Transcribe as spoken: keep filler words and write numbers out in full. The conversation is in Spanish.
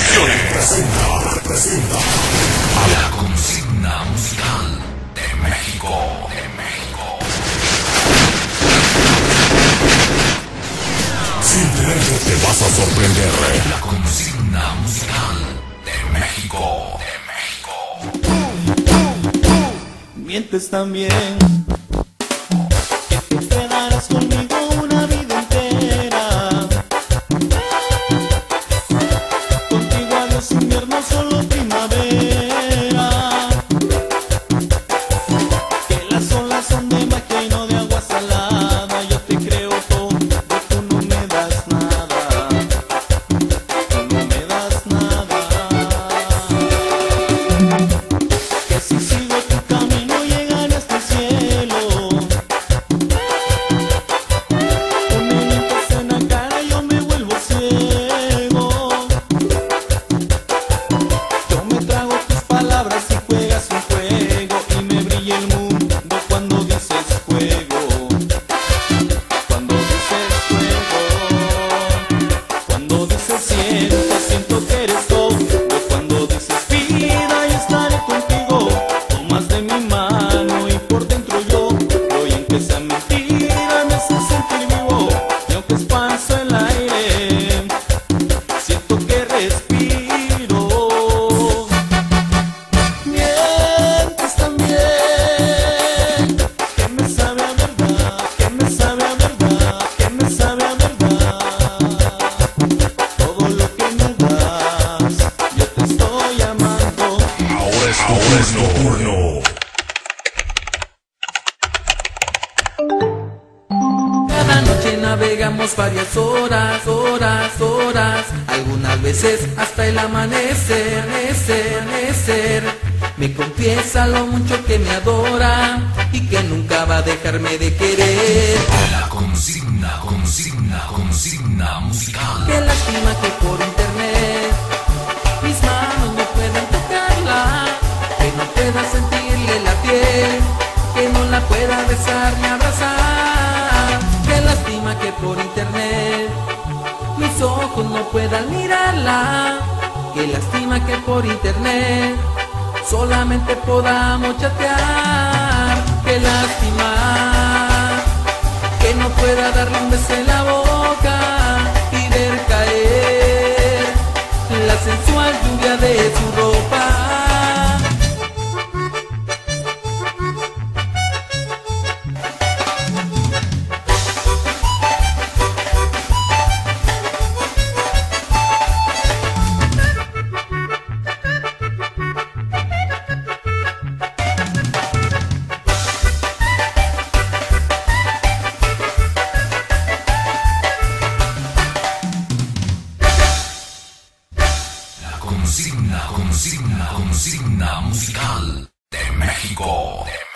Producciones presenta, presenta a la consigna musical de México, de México. Simplemente te vas a sorprender. La consigna musical de México, de México. Mientes también, que te quedarás conmigo una vida entera. Contigo adiós invierno, solo primavera. Que las olas son de magia y no de agua salada. Yo te creo todo, tú no me das nada. Tú no me das nada. Que si sigo tu camino llegaré hasta el cielo. Tú me mientes en la cara y yo me vuelvo ciego. Yo me trago tus palabras y juegas un juego y me brilla el mundo cuando dices juego. Cuando dices juego. Cuando dices siento, siento que eres todo. Cuando dices vida y estaré contigo. Tomas de mi mano y por dentro yo voy a empezar a mentir, me hace sentir vivo. Y aunque espanso el aire, siento que respiro. Mientes también, que me sabe a verdad, que me sabe a verdad, que me sabe a verdad. Todo lo que me das, yo te estoy amando. Ahora es tu Ahora es tu turno. Cada noche navegamos varias horas, horas, horas. Algunas veces hasta el amanecer, amanecer, amanecer. Me confiesa lo mucho que me adora y que nunca va a dejarme de querer. La consigna, consigna, consigna musical. Qué lástima que por internet mis manos no puedan tocarla, que no pueda sentirle la piel, que no la pueda besar ni abrazar. Qué lástima que por internet mis ojos no puedan mirarla. Qué lástima que por internet solamente podamos chatear. Qué lástima que no pueda darle un beso en la boca y ver caer la sensual lluvia de su ropa. La consigna, consigna, consigna musical de México, de México.